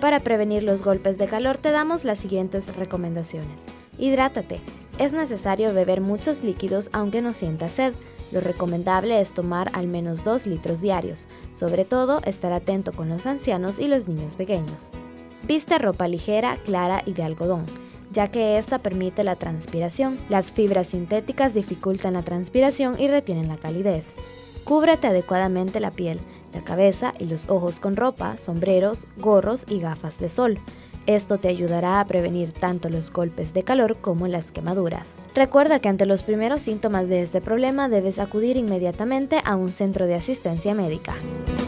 Para prevenir los golpes de calor te damos las siguientes recomendaciones. Hidrátate. Es necesario beber muchos líquidos aunque no sientas sed. Lo recomendable es tomar al menos 2 litros diarios. Sobre todo, estar atento con los ancianos y los niños pequeños. Viste ropa ligera, clara y de algodón, ya que esta permite la transpiración. Las fibras sintéticas dificultan la transpiración y retienen la calidez. Cúbrete adecuadamente la piel, la cabeza y los ojos con ropa, sombreros, gorros y gafas de sol. Esto te ayudará a prevenir tanto los golpes de calor como las quemaduras. Recuerda que ante los primeros síntomas de este problema debes acudir inmediatamente a un centro de asistencia médica.